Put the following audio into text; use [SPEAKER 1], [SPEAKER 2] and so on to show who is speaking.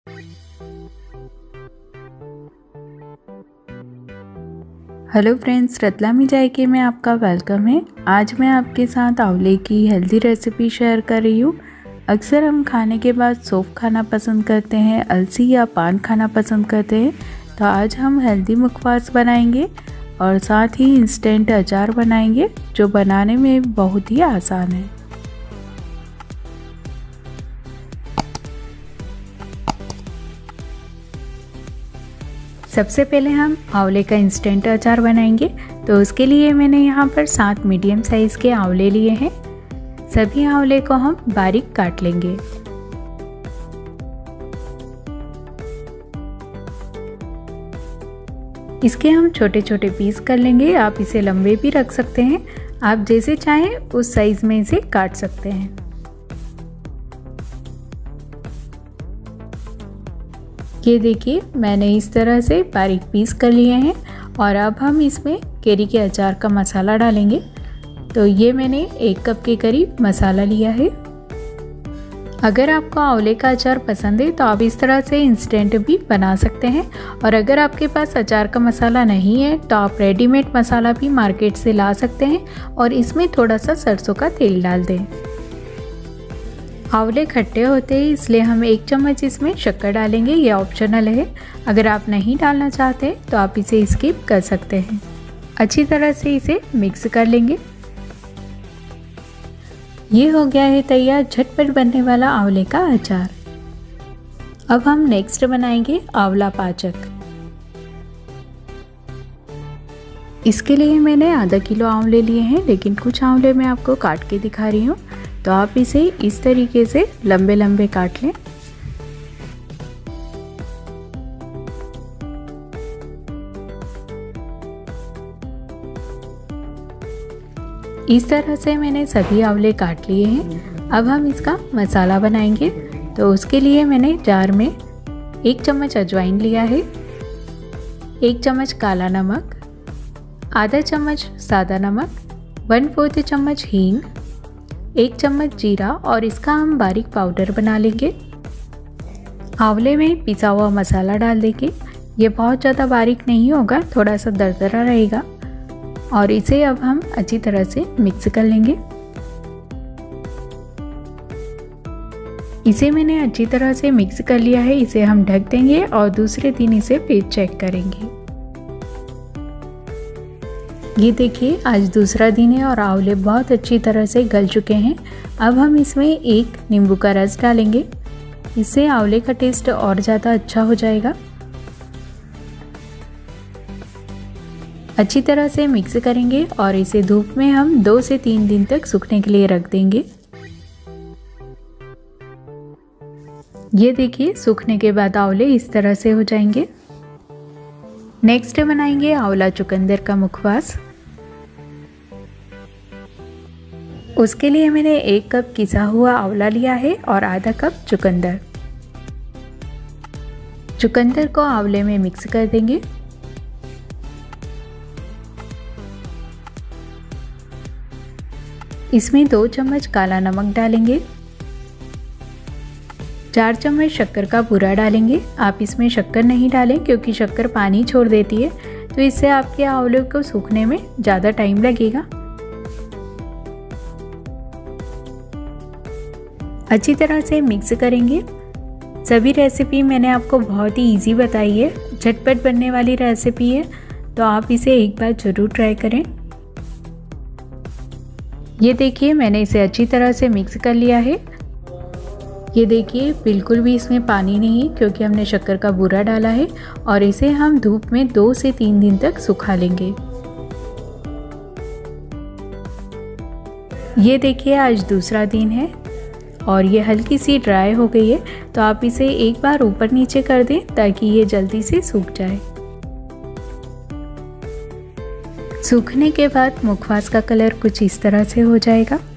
[SPEAKER 1] Hello friends, Ratlami जायके में आपका वेलकम है। आज मैं आपके साथ आंवले की हेल्दी रेसिपी शेयर कर रही हूँ। अक्सर हम खाने के बाद सौंफ खाना पसंद करते हैं, अलसी या पान खाना पसंद करते हैं। तो आज हम हेल्दी मुखवास बनाएंगे और साथ ही इंस्टेंट अचार बनाएंगे जो बनाने में बहुत ही आसान है। सबसे पहले हम आंवले का इंस्टेंट अचार बनाएंगे। तो उसके लिए मैंने यहाँ पर 7 मीडियम साइज़ के आंवले लिए हैं। सभी आंवले को हम बारीक काट लेंगे। इसके हम छोटे छोटे पीस कर लेंगे। आप इसे लंबे भी रख सकते हैं, आप जैसे चाहें उस साइज में इसे काट सकते हैं। ये देखिए, मैंने इस तरह से बारीक पीस कर लिए हैं और अब हम इसमें कैरी के अचार का मसाला डालेंगे। तो ये मैंने 1 कप के करीब मसाला लिया है। अगर आपको आंवले का अचार पसंद है तो आप इस तरह से इंस्टेंट भी बना सकते हैं, और अगर आपके पास अचार का मसाला नहीं है तो आप रेडीमेड मसाला भी मार्केट से ला सकते हैं और इसमें थोड़ा सा सरसों का तेल डाल दें। आंवले खट्टे होते हैं इसलिए हम 1 चम्मच इसमें शक्कर डालेंगे। ये ऑप्शनल है, अगर आप नहीं डालना चाहते तो आप इसे स्किप कर सकते हैं। अच्छी तरह से इसे मिक्स कर लेंगे। ये हो गया है तैयार झटपट बनने वाला आंवले का अचार। अब हम नेक्स्ट बनाएंगे आंवला पाचक। इसके लिए मैंने आधा किलो आंवले लिए हैं, लेकिन कुछ आंवले मैं आपको काट के दिखा रही हूँ। तो आप इसे इस तरीके से लंबे लंबे काट लें। इस तरह से मैंने सभी आंवले काट लिए हैं। अब हम इसका मसाला बनाएंगे। तो उसके लिए मैंने जार में 1 चम्मच अजवाइन लिया है, 1 चम्मच काला नमक, आधा चम्मच सादा नमक, 1/4 चम्मच हींग, 1 चम्मच जीरा, और इसका हम बारीक पाउडर बना लेंगे। आंवले में पिसा हुआ मसाला डाल देंगे। ये बहुत ज़्यादा बारीक नहीं होगा, थोड़ा सा दरदरा रहेगा, और इसे अब हम अच्छी तरह से मिक्स कर लेंगे। इसे मैंने अच्छी तरह से मिक्स कर लिया है। इसे हम ढक देंगे और दूसरे दिन इसे फिर चेक करेंगे। ये देखिए, आज दूसरा दिन है और आंवले बहुत अच्छी तरह से गल चुके हैं। अब हम इसमें 1 नींबू का रस डालेंगे। इससे आंवले का टेस्ट और ज़्यादा अच्छा हो जाएगा। अच्छी तरह से मिक्स करेंगे और इसे धूप में हम 2 से 3 दिन तक सूखने के लिए रख देंगे। ये देखिए, सूखने के बाद आंवले इस तरह से हो जाएंगे। नेक्स्ट बनाएंगे आंवला चुकंदर का मुखवास। उसके लिए मैंने 1 कप किसा हुआ आंवला लिया है और आधा कप चुकंदर। चुकंदर को आंवले में मिक्स कर देंगे। इसमें 2 चम्मच काला नमक डालेंगे, 4 चम्मच शक्कर का बूरा डालेंगे। आप इसमें शक्कर नहीं डालें क्योंकि शक्कर पानी छोड़ देती है, तो इससे आपके आंवले को सूखने में ज़्यादा टाइम लगेगा। अच्छी तरह से मिक्स करेंगे। सभी रेसिपी मैंने आपको बहुत ही इजी बताई है, झटपट बनने वाली रेसिपी है, तो आप इसे एक बार ज़रूर ट्राई करें। ये देखिए, मैंने इसे अच्छी तरह से मिक्स कर लिया है। ये देखिए, बिल्कुल भी इसमें पानी नहीं है क्योंकि हमने शक्कर का बूरा डाला है, और इसे हम धूप में 2 से 3 दिन तक सुखा लेंगे। ये देखिए, आज दूसरा दिन है और ये हल्की सी ड्राई हो गई है, तो आप इसे एक बार ऊपर नीचे कर दें ताकि ये जल्दी से सूख जाए। सूखने के बाद मुखवास का कलर कुछ इस तरह से हो जाएगा।